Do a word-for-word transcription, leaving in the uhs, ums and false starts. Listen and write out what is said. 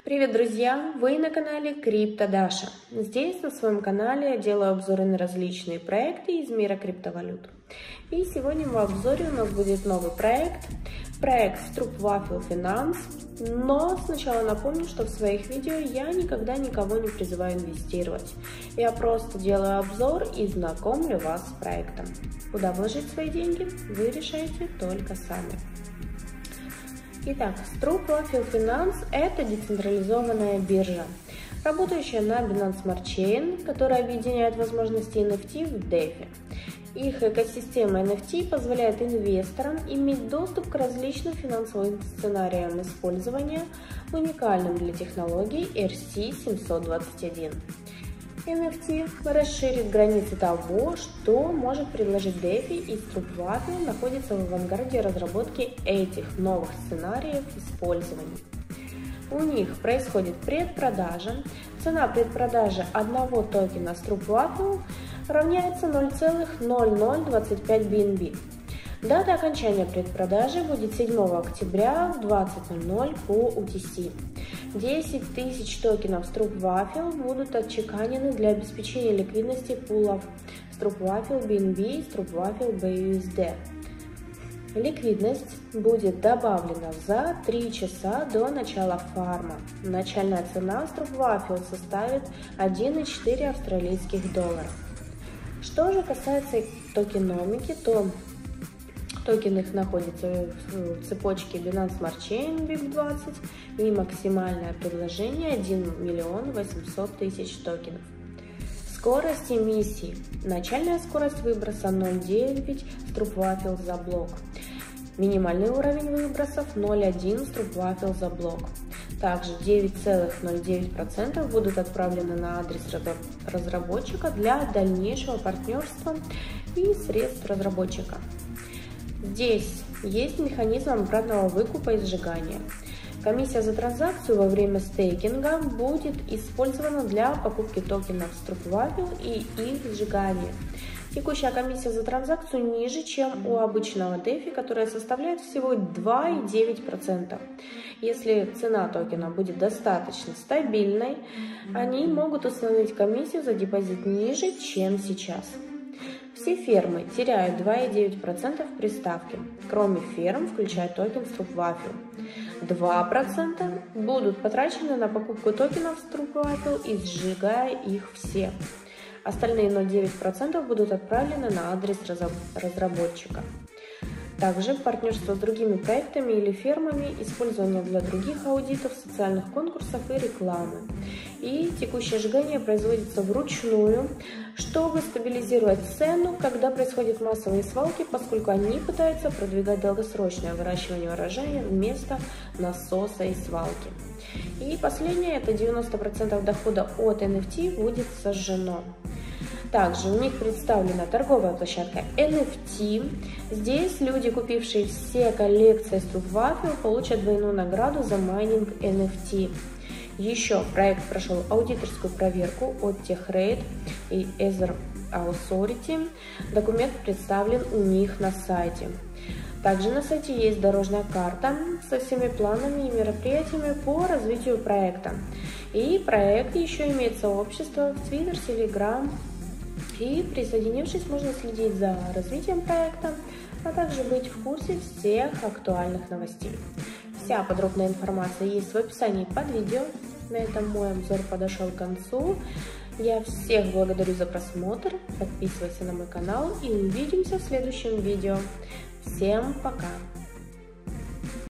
Привет, друзья! Вы на канале CryptoDasha. Здесь на своем канале я делаю обзоры на различные проекты из мира криптовалют. И сегодня в обзоре у нас будет новый проект, проект Stroopwafel Finance. Но сначала напомню, что в своих видео я никогда никого не призываю инвестировать. Я просто делаю обзор и знакомлю вас с проектом. Куда вложить свои деньги, вы решаете только сами. Итак, Stroopwafel Finance – это децентрализованная биржа, работающая на Binance Smart Chain, которая объединяет возможности эн эф ти в дефи. Их экосистема эн эф ти позволяет инвесторам иметь доступ к различным финансовым сценариям использования, уникальным для технологий эр си семьсот двадцать один. эн эф ти расширит границы того, что может предложить дефи, и Stroopwafel находится в авангарде разработки этих новых сценариев использования. У них происходит предпродажа. Цена предпродажи одного токена Stroopwafel равняется ноль целых ноль ноль двадцать пять би эн би. Дата окончания предпродажи будет седьмого октября в двадцать ноль ноль по ю ти си. десять тысяч токенов Stroopwafel будут отчеканены для обеспечения ликвидности пулов Stroopwafel би эн би и Stroopwafel би ю эс ди. Ликвидность будет добавлена за три часа до начала фарма. Начальная цена Stroopwafel составит один и четыре австралийских доллара. Что же касается токеномики, то токен их находится в цепочке Binance Smart Chain би ай пи двадцать и максимальное предложение один миллион восемьсот тысяч токенов. Скорость эмиссии. Начальная скорость выброса ноль целых девять Stroopwafel за блок. Минимальный уровень выбросов ноль целых один Stroopwafel за блок. Также девять целых ноль девять сотых процента будут отправлены на адрес разработчика для дальнейшего партнерства и средств разработчика. Здесь есть механизм обратного выкупа и сжигания. Комиссия за транзакцию во время стейкинга будет использована для покупки токенов Stroopwafel и их сжигания. Текущая комиссия за транзакцию ниже, чем у обычного дефи, которая составляет всего два целых девять сотых процента. Если цена токена будет достаточно стабильной, они могут установить комиссию за депозит ниже, чем сейчас. Все фермы теряют два целых девять сотых процента при ставке, кроме ферм, включая токен Stroopwafel. два процента будут потрачены на покупку токенов Stroopwafel и сжигая их все. Остальные ноль целых девять сотых процента будут отправлены на адрес разработчика. Также партнерство с другими проектами или фермами, использование для других аудитов, социальных конкурсов и рекламы. И текущее сжигание производится вручную, чтобы стабилизировать цену, когда происходят массовые свалки, поскольку они пытаются продвигать долгосрочное выращивание урожая вместо насоса и свалки. И последнее, это девяносто процентов дохода от эн эф ти будет сожжено. Также у них представлена торговая площадка эн эф ти. Здесь люди, купившие все коллекции Stroopwafel, получат двойную награду за майнинг эн эф ти. Еще проект прошел аудиторскую проверку от TechRate и Ether Authority. Документ представлен у них на сайте. Также на сайте есть дорожная карта со всеми планами и мероприятиями по развитию проекта. И проект еще имеет сообщество в Twitter, Telegram. И присоединившись, можно следить за развитием проекта, а также быть в курсе всех актуальных новостей. Вся подробная информация есть в описании под видео. На этом мой обзор подошел к концу. Я всех благодарю за просмотр. Подписывайся на мой канал и увидимся в следующем видео. Всем пока!